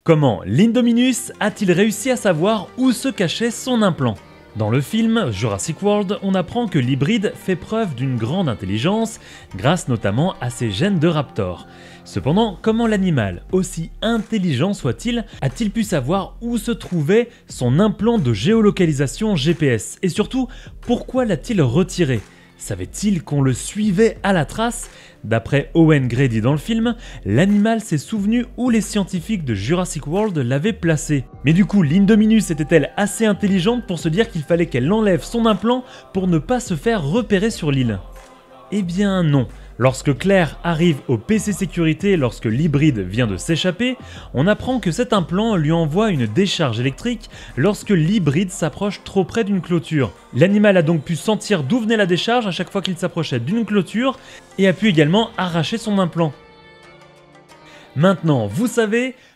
Comment l'Indominus a-t-il réussi à savoir où se cachait son implant? Dans le film Jurassic World, on apprend que l'hybride fait preuve d'une grande intelligence, grâce notamment à ses gènes de raptor. Cependant, comment l'animal, aussi intelligent soit-il, a-t-il pu savoir où se trouvait son implant de géolocalisation GPS? Et surtout, pourquoi l'a-t-il retiré? Savait-il qu'on le suivait à la trace? D'après Owen Grady dans le film, l'animal s'est souvenu où les scientifiques de Jurassic World l'avaient placé. Mais du coup, l'Indominus était-elle assez intelligente pour se dire qu'il fallait qu'elle enlève son implant pour ne pas se faire repérer sur l'île? Eh bien non. Lorsque Claire arrive au PC sécurité lorsque l'hybride vient de s'échapper, on apprend que cet implant lui envoie une décharge électrique lorsque l'hybride s'approche trop près d'une clôture. L'animal a donc pu sentir d'où venait la décharge à chaque fois qu'il s'approchait d'une clôture et a pu également arracher son implant. Maintenant, vous savez